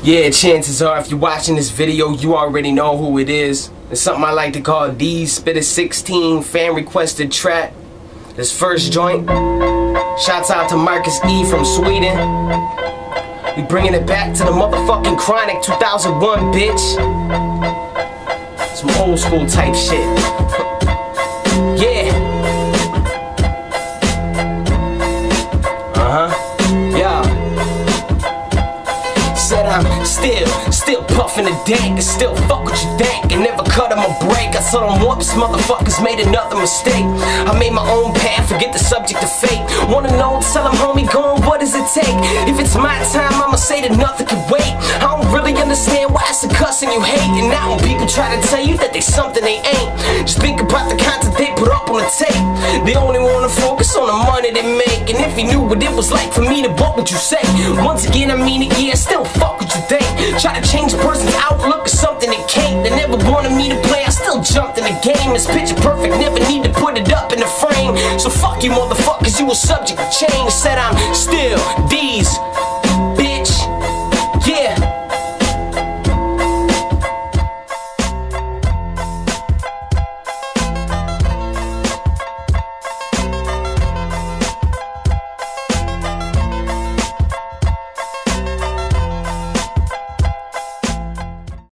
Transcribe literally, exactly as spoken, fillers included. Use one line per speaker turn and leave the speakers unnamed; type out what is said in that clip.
Yeah, chances are if you're watching this video, you already know who it is. It's something I like to call DeeZ Spit a sixteen fan requested track. This first joint. Shouts out to Marcus E from Sweden. We bringing it back to the motherfucking Chronic two thousand one, bitch. Some old school type shit. Yeah. Uh-huh. Yeah. Said I'm still, still puffing the dank, and still fuck what you think, and never cut him a break. I saw them whoops, motherfuckers made another mistake. I made my own path, forget the subject of fate. Wanna know, tell them homie, go on, what does it take? If it's my time, I'ma say that nothing can wait. I don't really understand why it's a cussing you hate. And now when people try to tell you that they something they ain't, just think about the content they put up on the tape. They only wanna focus on the money they make. And if you knew what it was like for me, to what would you say? Once again, I mean it, yeah, still fuck what you think. Try to change a person's outlook or something they can't. They never wanted me to play, I still jumped in the game. It's picture perfect, never need to put it up in the frame. So fuck you motherfuckers, you were subject to change. Said I'm still DeeZ.